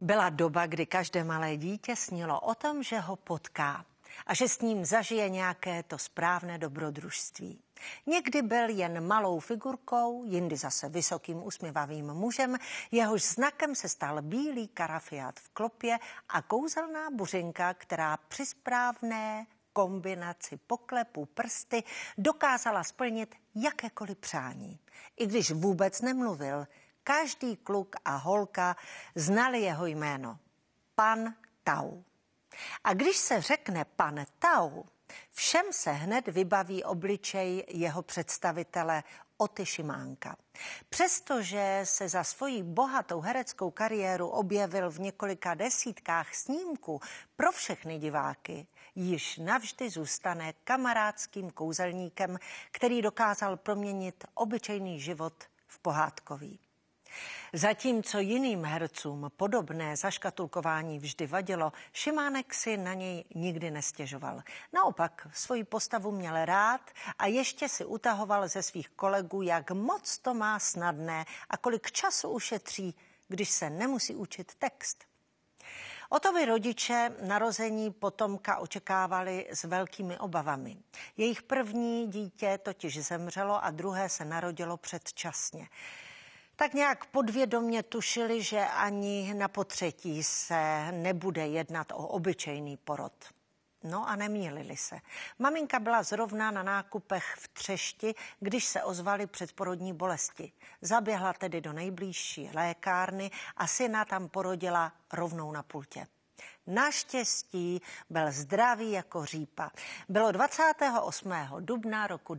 Byla doba, kdy každé malé dítě snilo o tom, že ho potká a že s ním zažije nějaké to správné dobrodružství. Někdy byl jen malou figurkou, jindy zase vysokým usměvavým mužem, jehož znakem se stal bílý karafiát v klopě a kouzelná buřinka, která při správné kombinaci poklepů prsty dokázala splnit jakékoliv přání. I když vůbec nemluvil, každý kluk a holka znali jeho jméno. Pan Tau. A když se řekne pan Tau, všem se hned vybaví obličej jeho představitele Oty Šimánka. Přestože se za svoji bohatou hereckou kariéru objevil v několika desítkách snímků pro všechny diváky, již navždy zůstane kamarádským kouzelníkem, který dokázal proměnit obyčejný život v pohádkový. Zatímco jiným hercům podobné zaškatulkování vždy vadilo, Šimánek si na něj nikdy nestěžoval. Naopak svoji postavu měl rád a ještě si utahoval ze svých kolegů, jak moc to má snadné a kolik času ušetří, když se nemusí učit text. Otovi rodiče narození potomka očekávali s velkými obavami. Jejich první dítě totiž zemřelo a druhé se narodilo předčasně. Tak nějak podvědomě tušili, že ani na potřetí se nebude jednat o obyčejný porod. No a nemýlili se. Maminka byla zrovna na nákupech v Třešti, když se ozvaly předporodní bolesti. Zaběhla tedy do nejbližší lékárny a syna tam porodila rovnou na pultě. Naštěstí byl zdravý jako řípa. Bylo 28. dubna roku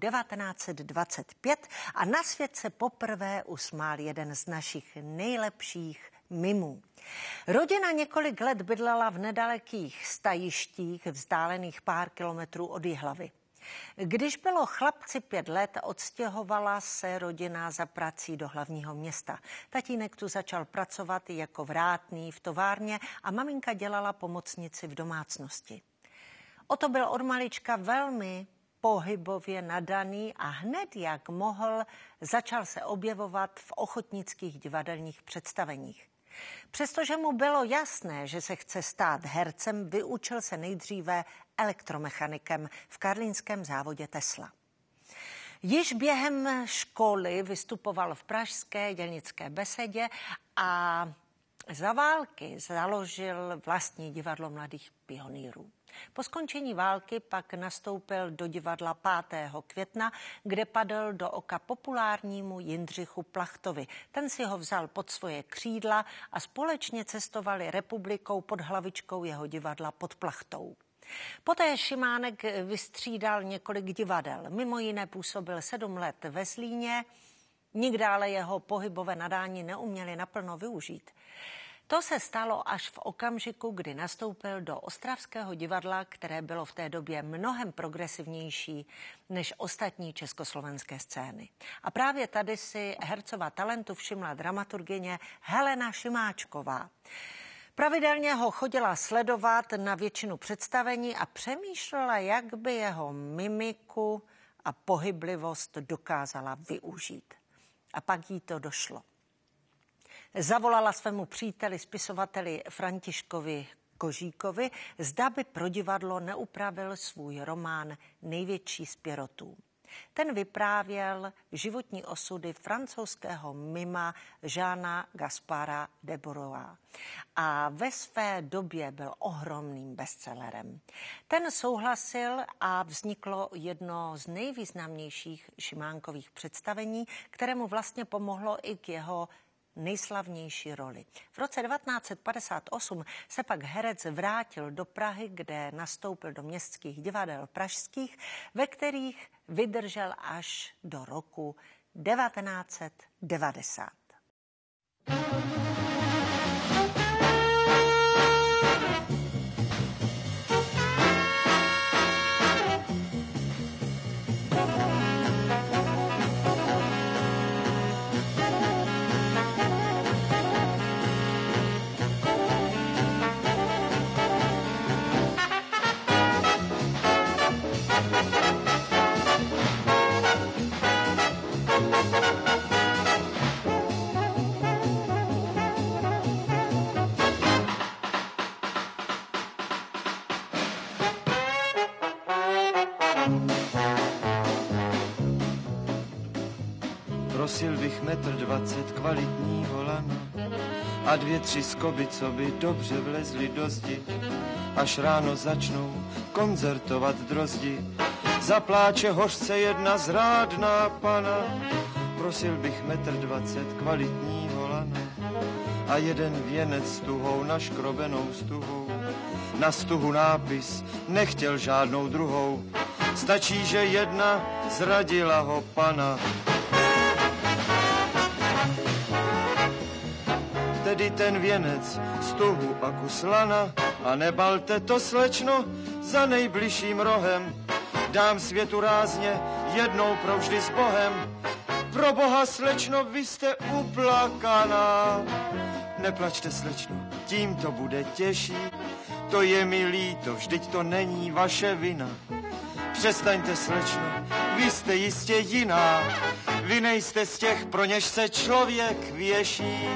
1925 a na svět se poprvé usmál jeden z našich nejlepších mimů. Rodina několik let bydlela v nedalekých stajištích, vzdálených pár kilometrů od Jihlavy. Když bylo chlapci 5 let, odstěhovala se rodina za prací do hlavního města. Tatínek tu začal pracovat jako vrátný v továrně a maminka dělala pomocnici v domácnosti. Oto byl od malička velmi pohybově nadaný a hned jak mohl, začal se objevovat v ochotnických divadelních představeních. Přestože mu bylo jasné, že se chce stát hercem, vyučil se nejdříve elektromechanikem v karlínském závodě Tesla. Již během školy vystupoval v pražské dělnické besedě a za války založil vlastní divadlo mladých pionýrů. Po skončení války pak nastoupil do divadla 5. května, kde padl do oka populárnímu Jindřichu Plachtovi. Ten si ho vzal pod svoje křídla a společně cestovali republikou pod hlavičkou jeho divadla Pod Plachtou. Poté Šimánek vystřídal několik divadel. Mimo jiné působil 7 let ve Zlíně, nikdy ale jeho pohybové nadání neuměli naplno využít. To se stalo až v okamžiku, kdy nastoupil do ostravského divadla, které bylo v té době mnohem progresivnější než ostatní československé scény. A právě tady si hercova talentu všimla dramaturgyně Helena Šimáčková. Pravidelně ho chodila sledovat na většinu představení a přemýšlela, jak by jeho mimiku a pohyblivost dokázala využít. A pak jí to došlo. Zavolala svému příteli, spisovateli Františkovi Kožíkovi, zda by pro divadlo neupravil svůj román Největší z Pierrotů. Ten vyprávěl životní osudy francouzského mima Jeana Gaspara de Bourgois a ve své době byl ohromným bestsellerem. Ten souhlasil a vzniklo jedno z nejvýznamnějších Šimánkových představení, kterému vlastně pomohlo i k jeho nejslavnější roli. V roce 1958 se pak herec vrátil do Prahy, kde nastoupil do městských divadel pražských, ve kterých vydržel až do roku 1990. Prosil bych 1,20 m kvalitního lana a 2, 3 skoby, co by dobře vlezly do zdi, až ráno začnou koncertovat drozdi. Zapláče hořce jedna zrádná pana, prosil bych 1,20 m kvalitního lana a jeden věnec s tuhou naškrobenou stuhou. Na stuhu nápis, nechtěl žádnou druhou, stačí, že jedna zradila ho pana. Tedy ten věnec z tuhu a kus lana a nebalte to, slečno, za nejbližším rohem. Dám světu rázně jednou provždy s Bohem. Pro Boha, slečno, vy jste uplakaná. Neplačte, slečno, tím to bude těžší. To je mi líto, vždyť to není vaše vina. Přestaňte, slečno, vy jste jistě jiná. Vy nejste z těch, pro něž se člověk věší.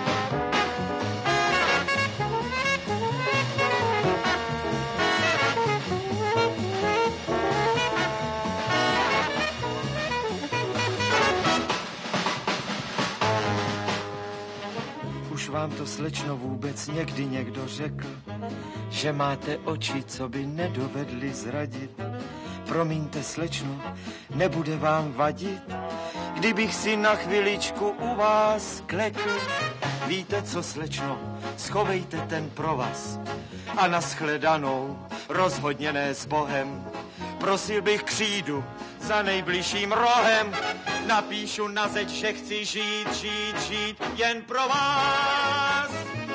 Už vám to, slečno, vůbec někdy někdo řekl, že máte oči, co by nedovedli zradit? Promiňte, slečno, nebude vám vadit, kdybych si na chviličku u vás klekl. Víte co, slečno, schovejte ten provaz a nashledanou, rozhodně ne s Bohem. Prosil bych křídu za nejbližším rohem, napíšu na zeď, že chci žít jen pro vás.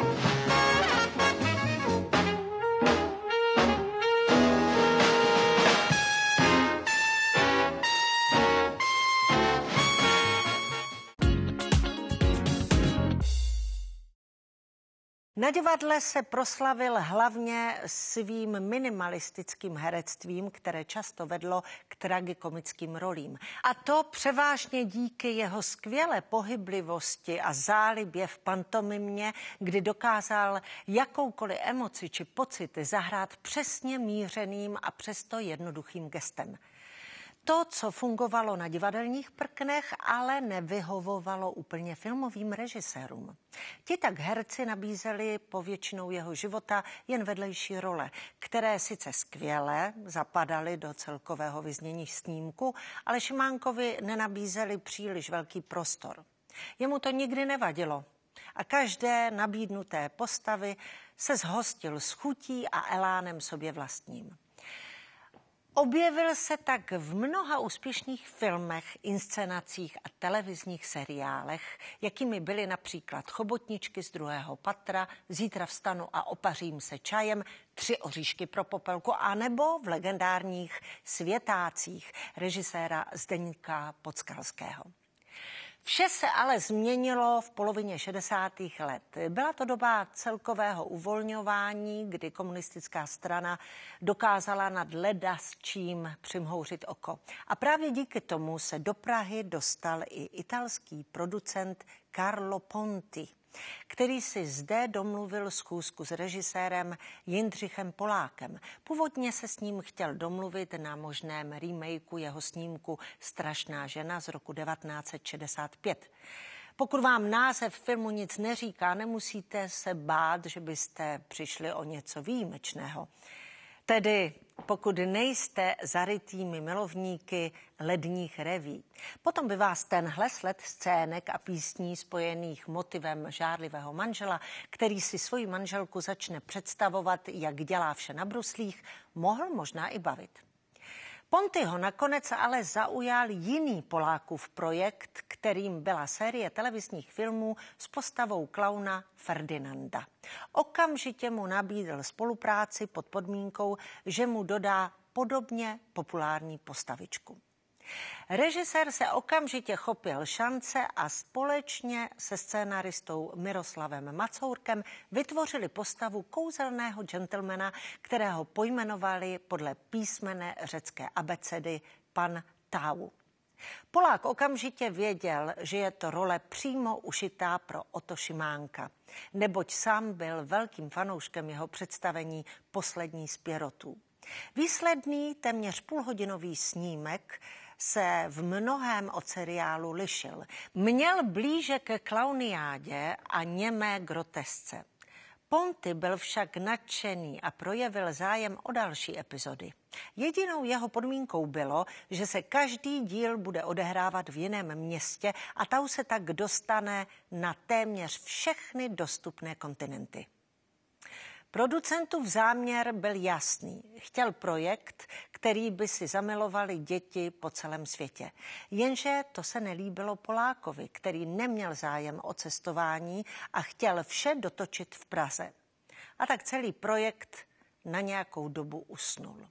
Na divadle se proslavil hlavně svým minimalistickým herectvím, které často vedlo k tragikomickým rolím. A to převážně díky jeho skvělé pohyblivosti a zálibě v pantomimě, kdy dokázal jakoukoliv emoci či pocit zahrát přesně mířeným a přesto jednoduchým gestem. To, co fungovalo na divadelních prknech, ale nevyhovovalo úplně filmovým režisérům. Ti tak herci nabízeli po většinou jeho života jen vedlejší role, které sice skvěle zapadaly do celkového vyznění snímku, ale Šimánkovi nenabízeli příliš velký prostor. Jemu to nikdy nevadilo a každé nabídnuté postavy se zhostil s chutí a elánem sobě vlastním. Objevil se tak v mnoha úspěšných filmech, inscenacích a televizních seriálech, jakými byly například Chobotničky z druhého patra, Zítra vstanu a opařím se čajem, 3 oříšky pro popelku, anebo v legendárních Světácích režiséra Zdeňka Podskalského. Vše se ale změnilo v polovině 60. let. Byla to doba celkového uvolňování, kdy komunistická strana dokázala nad ledasčím přimhouřit oko. A právě díky tomu se do Prahy dostal i italský producent Carlo Ponti, který si zde domluvil schůzku s režisérem Jindřichem Polákem. Původně se s ním chtěl domluvit na možném remakeu jeho snímku Strašná žena z roku 1965. Pokud vám název filmu nic neříká, nemusíte se bát, že byste přišli o něco výjimečného. Tedy pokud nejste zarytými milovníky ledních reví. Potom by vás tenhle sled scének a písní spojených motivem žárlivého manžela, který si svoji manželku začne představovat, jak dělá vše na bruslích, mohl možná i bavit. Pontiho nakonec ale zaujal jiný Polákův projekt, kterým byla série televizních filmů s postavou klauna Ferdinanda. Okamžitě mu nabídl spolupráci pod podmínkou, že mu dodá podobně populární postavičku. Režisér se okamžitě chopil šance a společně se scénaristou Miroslavem Macourkem vytvořili postavu kouzelného gentlemana, kterého pojmenovali podle písmene řecké abecedy pan Tau. Polák okamžitě věděl, že je to role přímo ušitá pro Otto Šimánka, neboť sám byl velkým fanouškem jeho představení Poslední z Pierrotů. Výsledný téměř půlhodinový snímek se v mnohém od seriálu lišil. Měl blíže ke klauniádě a němé grotesce. Ponty byl však nadšený a projevil zájem o další epizody. Jedinou jeho podmínkou bylo, že se každý díl bude odehrávat v jiném městě a Tau se tak dostane na téměř všechny dostupné kontinenty. Producentův záměr byl jasný. Chtěl projekt, který by si zamilovali děti po celém světě. Jenže to se nelíbilo Polákovi, který neměl zájem o cestování a chtěl vše dotočit v Praze. A tak celý projekt na nějakou dobu usnul.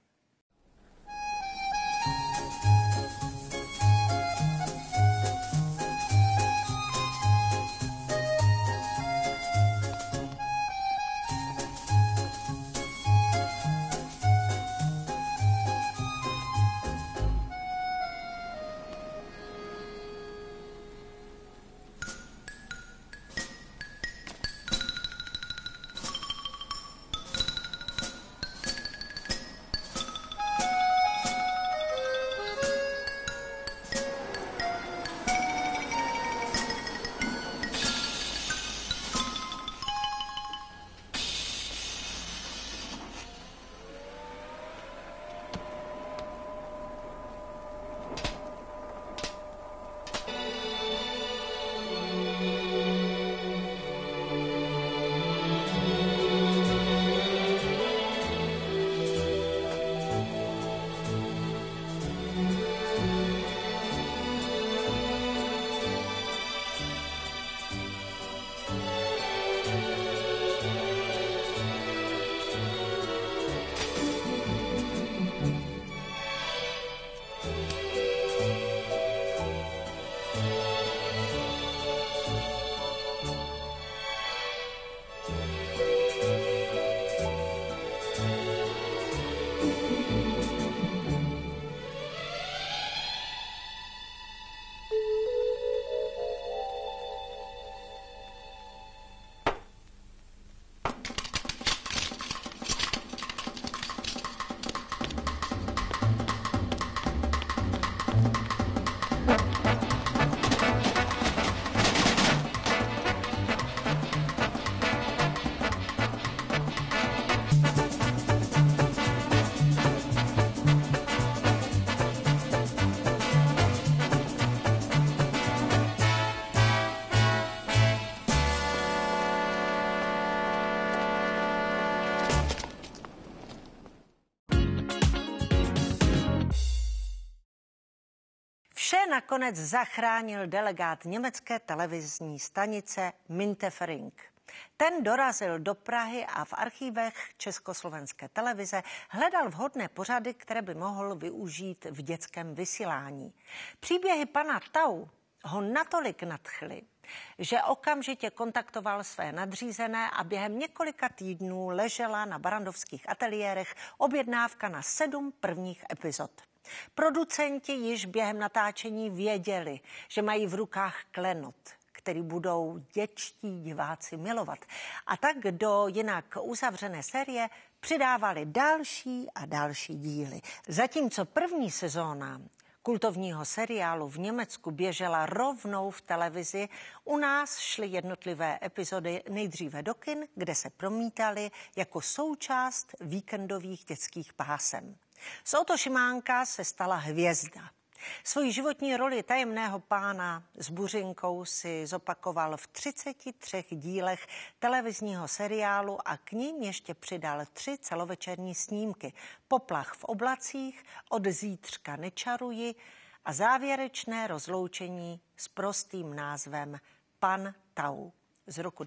Vše nakonec zachránil delegát německé televizní stanice Müntefering. Ten dorazil do Prahy a v archívech Československé televize hledal vhodné pořady, které by mohl využít v dětském vysílání. Příběhy pana Tau ho natolik nadchly, že okamžitě kontaktoval své nadřízené a během několika týdnů ležela na barandovských ateliérech objednávka na 7 prvních epizod. Producenti již během natáčení věděli, že mají v rukách klenot, který budou dětští diváci milovat. A tak do jinak uzavřené série přidávali další a další díly. Zatímco první sezóna kultovního seriálu v Německu běžela rovnou v televizi, u nás šly jednotlivé epizody nejdříve do kin, kde se promítaly jako součást víkendových dětských pásem. Z Otto Šimánka se stala hvězda. Svoji životní roli tajemného pána s buřinkou si zopakoval v 33 dílech televizního seriálu a k nim ještě přidal 3 celovečerní snímky. Poplach v oblacích, Od zítřka nečaruji a závěrečné rozloučení s prostým názvem Pan Tau z roku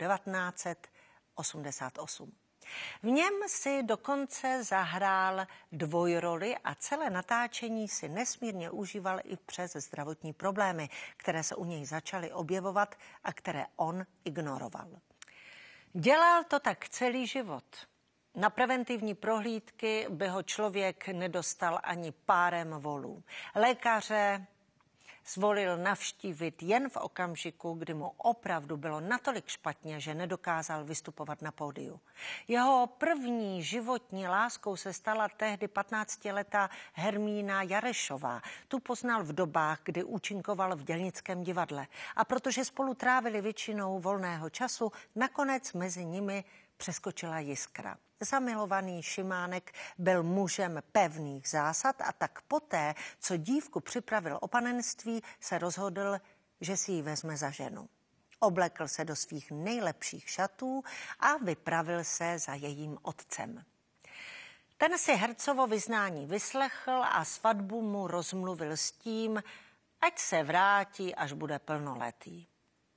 1988. V něm si dokonce zahrál dvojroli a celé natáčení si nesmírně užíval i přes zdravotní problémy, které se u něj začaly objevovat a které on ignoroval. Dělal to tak celý život. Na preventivní prohlídky by ho člověk nedostal ani párem volů. Lékaře Zvolil navštívit jen v okamžiku, kdy mu opravdu bylo natolik špatně, že nedokázal vystupovat na pódiu. Jeho první životní láskou se stala tehdy 15letá Hermína Jarešová. Tu poznal v dobách, kdy účinkoval v Dělnickém divadle. A protože spolu trávili většinou volného času, nakonec mezi nimi přeskočila jiskra. Zamilovaný Šimánek byl mužem pevných zásad a tak poté, co dívku připravil o panenství, se rozhodl, že si ji vezme za ženu. Oblekl se do svých nejlepších šatů a vypravil se za jejím otcem. Ten si hercovo vyznání vyslechl a svatbu mu rozmluvil s tím, ať se vrátí, až bude plnoletý.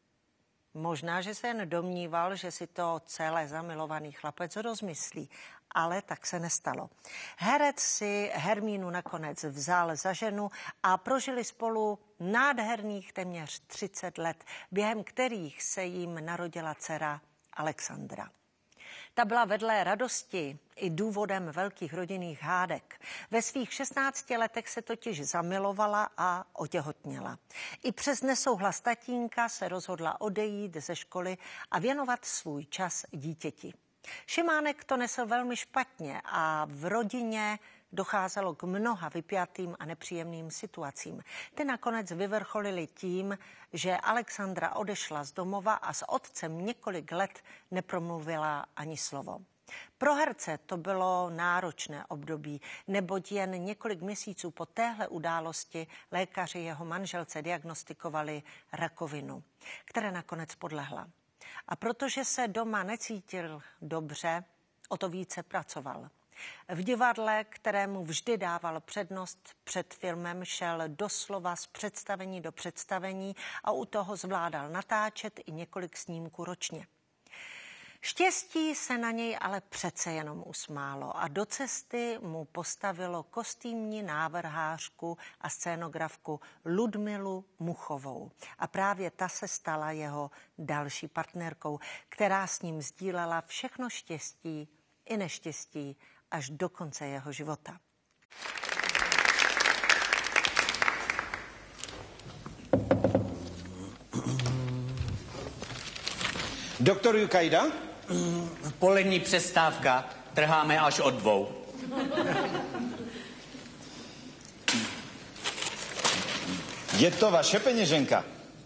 Možná, že se jen domníval, že si to celé zamilovaný chlapec rozmyslí, ale tak se nestalo. Herec si Hermínu nakonec vzal za ženu a prožili spolu nádherných téměř 30 let, během kterých se jim narodila dcera Alexandra. Ta byla vedle radosti i důvodem velkých rodinných hádek. Ve svých 16 letech se totiž zamilovala a otěhotněla. I přes nesouhlas tatínka se rozhodla odejít ze školy a věnovat svůj čas dítěti. Šimánek to nesl velmi špatně a v rodině docházelo k mnoha vypjatým a nepříjemným situacím. Ty nakonec vyvrcholily tím, že Alexandra odešla z domova a s otcem několik let nepromluvila ani slovo. Pro herce to bylo náročné období, neboť jen několik měsíců po téhle události lékaři jeho manželce diagnostikovali rakovinu, které nakonec podlehla. A protože se doma necítil dobře, o to více pracoval. V divadle, kterému vždy dával přednost před filmem, šel doslova z představení do představení a u toho zvládal natáčet i několik snímků ročně. Štěstí se na něj ale přece jenom usmálo a do cesty mu postavilo kostýmní návrhářku a scénografku Ludmilu Muchovou. A právě ta se stala jeho další partnerkou, která s ním sdílela všechno štěstí i neštěstí až do konce jeho života. Doktor Jukajda? Polední přestávka, trháme až od 2. Je to vaše peněženka?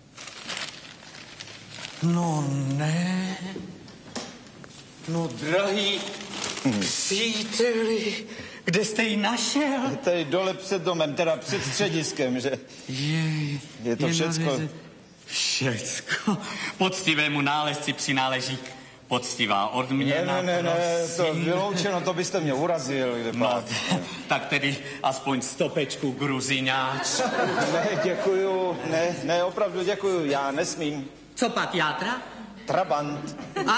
No ne. No drahý příteli, kde jste ji našel? Je tady dole před domem, teda před střediskem, že? Je to všecko. Všecko. Poctivému nálezci přináleží poctivá odměna. Ne, to vyloučeno, to byste mě urazil. No, tak tedy aspoň stopečku gruziňáč. Ne, děkuju, ne, opravdu děkuju, já nesmím. Co pak, játra? Trabant.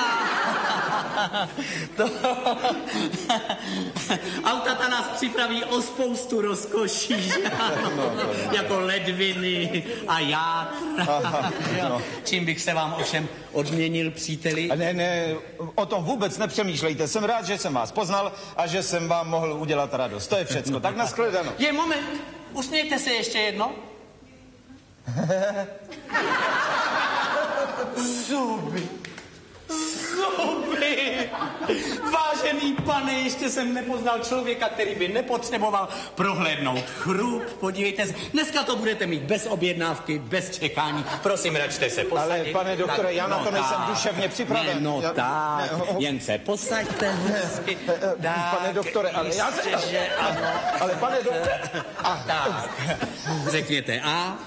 Auta ta nás připraví o spoustu rozkoší, jako ledviny a játra. Čím bych se vám ovšem odměnil, příteli? Ne, o tom vůbec nepřemýšlejte. Jsem rád, že jsem vás poznal a že jsem vám mohl udělat radost. To je všecko. Tak nashledanou. Je, moment. Usmějte se ještě jedno. Zuby. Vážený pane, ještě jsem nepoznal člověka, který by nepotřeboval prohlédnout chrup. Podívejte se, dneska to budete mít bez objednávky, bez čekání. Prosím, račte se posadit. Ale pane doktore, já na to nejsem duševně připraven. Jen se posaďte hezky. Pane doktore, ale já se... Ale pane doktore... Tak, řekněte A.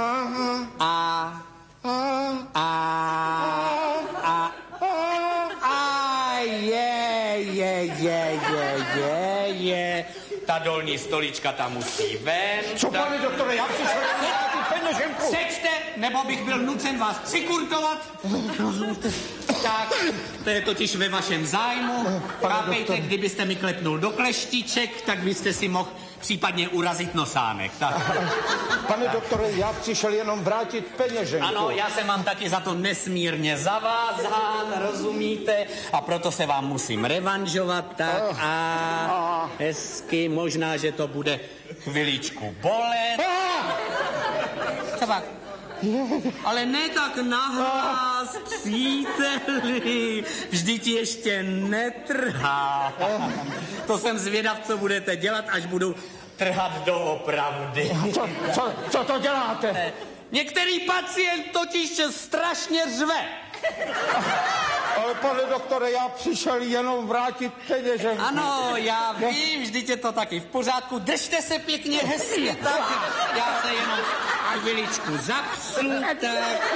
Je. Ta dolní stolička tam musí ven. Co, pane doktore, já přišel na peněženku. Sečte, nebo bych byl nucen vás přikurtovat. Tak, to je totiž ve vašem zájmu. Chápejte, kdybyste mi klepnul do kleštiček, tak byste si mohl případně urazit nosánek. Tak. Pane doktore, já přišel jenom vrátit peněženku. Ano, já jsem vám taky za to nesmírně zavázán, rozumíte? A proto se vám musím revanžovat, tak a hezky, možná, že to bude chviličku bolet. Tak. Ale ne tak nahlas, příteli. Vždyť ještě netrhá. To jsem zvědav, co budete dělat, až budu trhat doopravdy. Co to děláte? Některý pacient totiž strašně řve. Ale pane doktore, já přišel jenom vrátit peněženku. Ano, já vím, vždyť je to taky v pořádku. Držte se pěkně hezky, tak já se jenom chviličku zapřu, tak.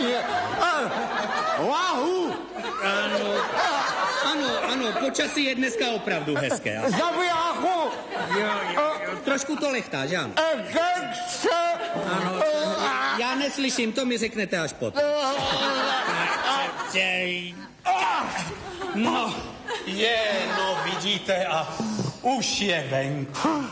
Lahu! Ano, počasí je dneska opravdu hezké. Zabijáku! Trošku to lechtá, že ano? Ano, já neslyším, to mi řeknete až potom. No, vidíte, a už je venku.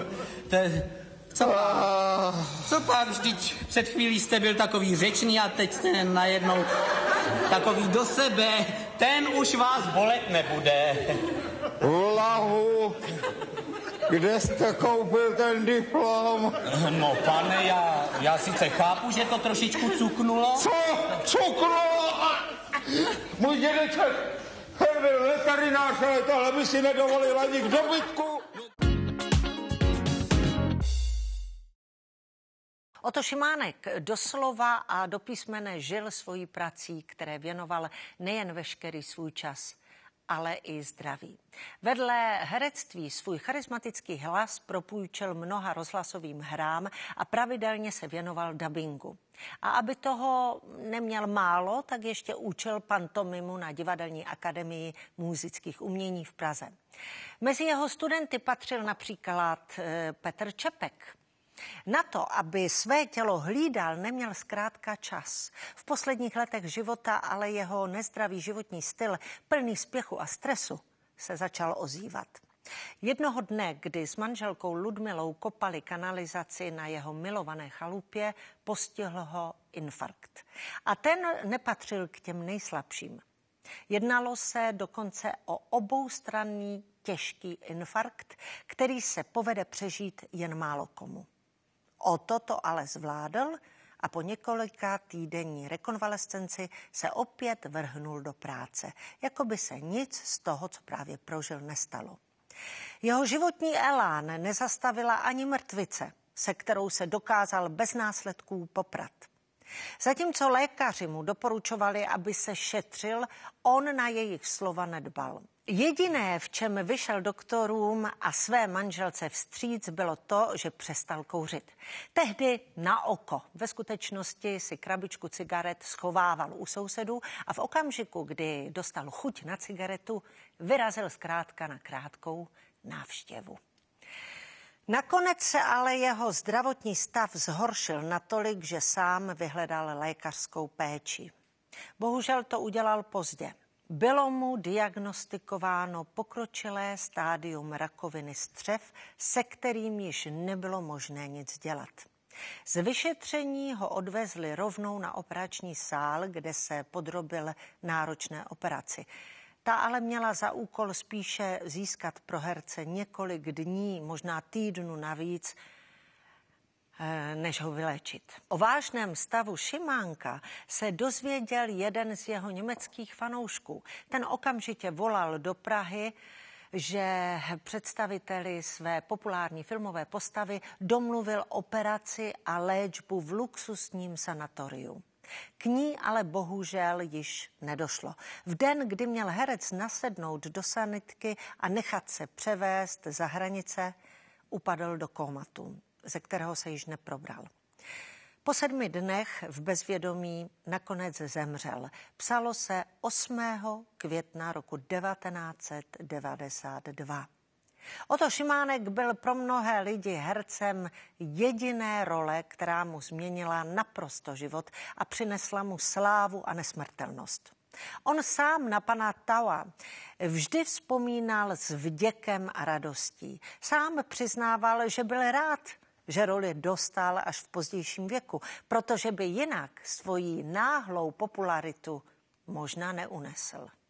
Co pak, vždyť před chvílí jste byl takový řečný a teď jste najednou takový do sebe. Ten už vás bolet nebude. Lahu, kde jste koupil ten diplom? No, pane, já sice chápu, že to trošičku cuknulo. Co? Cuknulo? Můj dědeček byl veterinář, ale tohle by si nedovolil ani k dobytku. Oto Šimánek doslova a do písmene žil svojí prací, které věnoval nejen veškerý svůj čas, ale i zdraví. Vedle herectví svůj charismatický hlas propůjčil mnoha rozhlasovým hrám a pravidelně se věnoval dabingu. A aby toho neměl málo, tak ještě učil pantomimu na Divadelní akademii múzických umění v Praze. Mezi jeho studenty patřil například Petr Čepek. Na to, aby své tělo hlídal, neměl zkrátka čas. V posledních letech života ale jeho nezdravý životní styl, plný spěchu a stresu, se začal ozývat. Jednoho dne, kdy s manželkou Ludmilou kopali kanalizaci na jeho milované chalupě, postihl ho infarkt. A ten nepatřil k těm nejslabším. Jednalo se dokonce o oboustranný těžký infarkt, který se povede přežít jen málo komu. O toto ale zvládl a po několika týdenní rekonvalescenci se opět vrhnul do práce, jako by se nic z toho, co právě prožil, nestalo. Jeho životní elán nezastavila ani mrtvice, se kterou se dokázal bez následků poprat. Zatímco lékaři mu doporučovali, aby se šetřil, on na jejich slova nedbal. Jediné, v čem vyšel doktorům a své manželce vstříc, bylo to, že přestal kouřit. Tehdy na oko. Ve skutečnosti si krabičku cigaret schovával u sousedů a v okamžiku, kdy dostal chuť na cigaretu, vyrazil zkrátka na krátkou návštěvu. Nakonec se ale jeho zdravotní stav zhoršil natolik, že sám vyhledal lékařskou péči. Bohužel to udělal pozdě. Bylo mu diagnostikováno pokročilé stádium rakoviny střev, se kterým již nebylo možné nic dělat. Z vyšetření ho odvezli rovnou na operační sál, kde se podrobil náročné operaci. Ta ale měla za úkol spíše získat pro herce několik dní, možná týdnů navíc, než ho vyléčit. O vážném stavu Šimánka se dozvěděl jeden z jeho německých fanoušků. Ten okamžitě volal do Prahy, že představiteli své populární filmové postavy domluvil operaci a léčbu v luxusním sanatoriu. K ní ale bohužel již nedošlo. V den, kdy měl herec nasednout do sanitky a nechat se převést za hranice, upadl do kómatu, ze kterého se již neprobral. Po 7 dnech v bezvědomí nakonec zemřel. Psalo se 8. května roku 1992. Oto Šimánek byl pro mnohé lidi hercem jediné role, která mu změnila naprosto život a přinesla mu slávu a nesmrtelnost. On sám na pana Taua vždy vzpomínal s vděkem a radostí. Sám přiznával, že byl rád, že roli dostal až v pozdějším věku, protože by jinak svoji náhlou popularitu možná neunesl.